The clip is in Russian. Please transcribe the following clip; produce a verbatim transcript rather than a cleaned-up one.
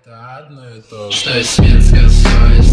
Это одно и то же. Что есть светская совесть?